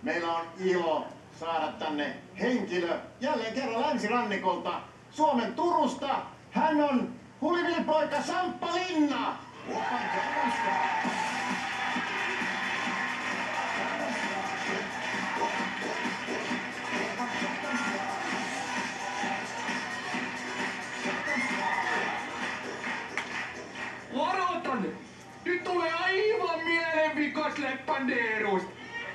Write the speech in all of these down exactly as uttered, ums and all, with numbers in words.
meillä on ilo saada tänne henkilö jälleen kerran länsirannikolta, Suomen Turusta. Hän on hulivillipoika Samppa Linna. Varoitan! Nyt tulee aivan mielenvikas leppandeerus!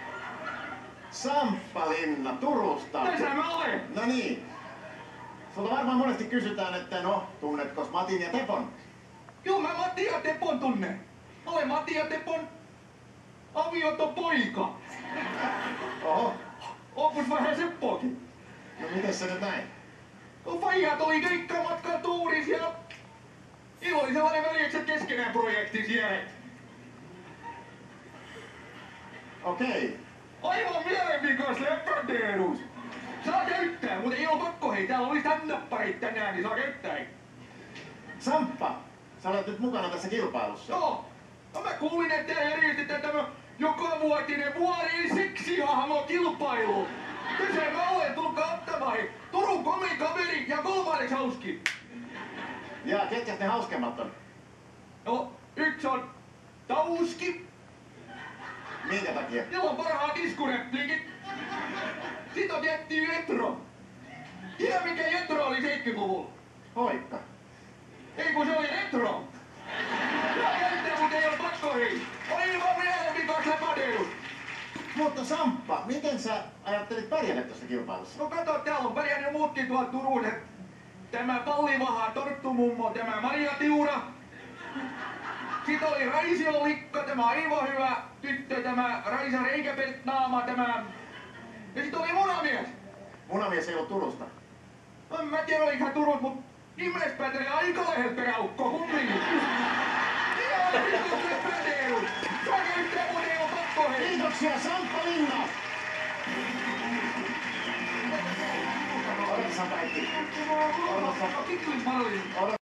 Samppa Linna Turusta. Tässä mä olen! No niin. Sulta varmaan monesti kysytään, että no, tunnetkos Matin ja Tepon? Joo, mä Matti ja Tepon tunnen. Mä olen Matti ja Tepon aviotopoika. Oho. Onkus vähän Seppoakin? No miten se nyt näin? Kun faijat oli keikkamatkan tuuris ja niillä oli sellainen veljekset keskenään projekti siellä. Okei. Aivan mielenvikas leppandeerus! Saa käyttää, mutta ei oo pakko, hei, täällä oli stand-upparit tänään, niin saa käyttää. Samppa, sä olet nyt mukana tässä kilpailussa. Joo, no mä kuulin, että täällä järjestetään tämä jokavuotinen vuoden seksihahmo-kilpailu. Tässä mä olen, tulkaa ottamaan, hei. Turun komikaveri ja kolmanneksi hauski. Ja ketkä ne hauskemmat on? No, yksi on Tauski, Minkä takia? jolla on parhaat iskurepliikit. Sitten on jätty Jetro. Tiedä mikä Jetro oli seitsemänkymmentäluvulla? Hoikka. Ei kun se oli Retro. Saa käyttää, mut ei oo pakko, hei. Aivan mielenvikas läpädeus. Mutta Samppa, miten sä ajattelit pärjätä tässä kilpailussa? No kato, täällä on pärjännyt muutkin tuolla Turun. Tämä Pallivaha, Torttumummo, tämä Maria Tiura. Sitten oli Raisio Likka, tämä aivan hyvä tyttö, tämä Raisa Reikäpeltnaama, tämä... Ja sitten oli Munamies. Munamies ei ollut Turusta. No, en mä tiedä, oliko hän Turun, mut Imespätele Aikalehdet peräukko hummiin. Ihan vittu läpädeus. Saa käyttää, mut ei oo pakko, hei. Kiitoksia, Samppa Linna! Odota, Samppa, äiti. Odota, Samppa. Kiitos paljon. Odota.